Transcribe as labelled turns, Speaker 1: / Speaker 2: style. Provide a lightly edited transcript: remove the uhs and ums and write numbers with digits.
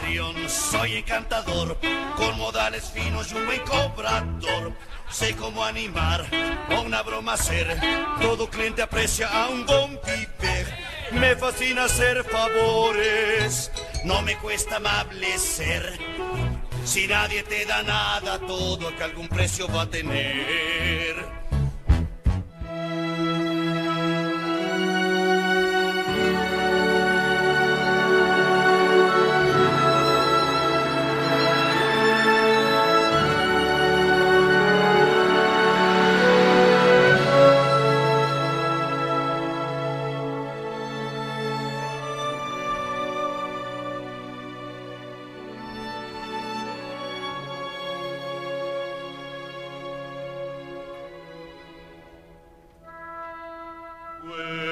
Speaker 1: histrión, soy encantador, con modales finos y un buen cobrador. Sé cómo animar, o una broma hacer, todo cliente aprecia a un bon vivir. Me fascina hacer favores, no me cuesta amable ser. Si nadie te da nada, todo que algún precio va a tener.
Speaker 2: Well.